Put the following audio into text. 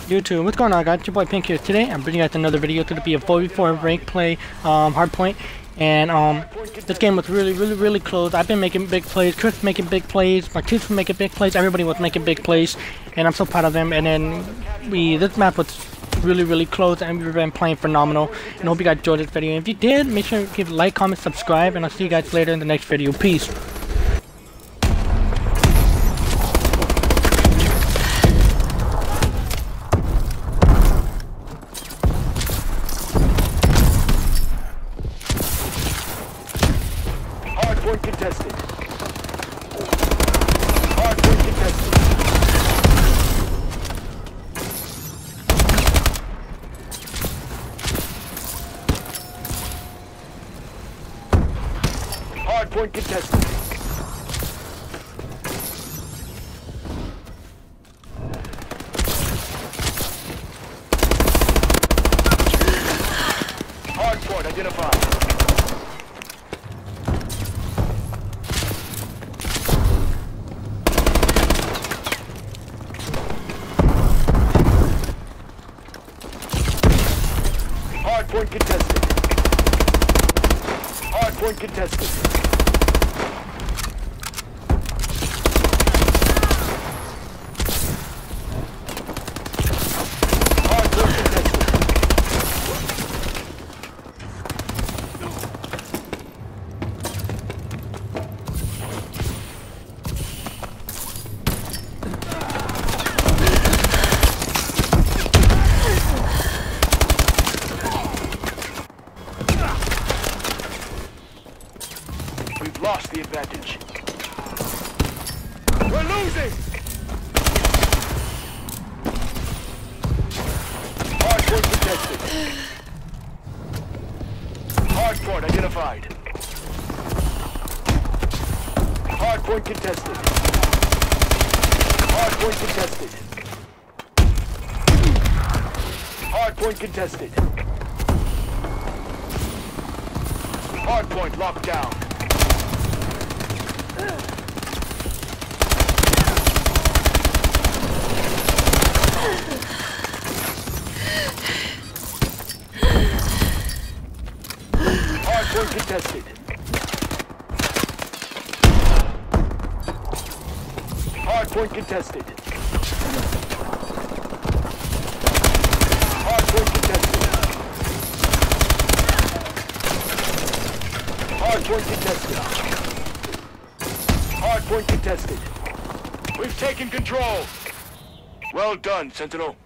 YouTube. What's going on, guys? It's your boy Pink here. Today I'm bringing you guys another video. It's going to be a 4v4 rank play, hardpoint. And this game was really close. I've been making big plays. Chris making big plays. Marquise was making big plays. Everybody was making big plays, and I'm so proud of them. And then this map was really close, and we've been playing phenomenal. And I hope you guys enjoyed this video. And if you did, make sure to give a like, comment, subscribe, and I'll see you guys later in the next video. Peace. Hardpoint contested. Hardpoint contested. Hardpoint contested. Hardpoint identified. Hardpoint contested. Hardpoint contested. Hardpoint contested. We've lost the advantage. We're losing! Hardpoint contested. Hardpoint identified. Hardpoint contested. Hardpoint contested. Hardpoint contested. Hardpoint locked down. Hardpoint contested. Hardpoint contested. Hardpoint contested. Hardpoint contested. Hardpoint contested. We've taken control. Well done, Sentinel.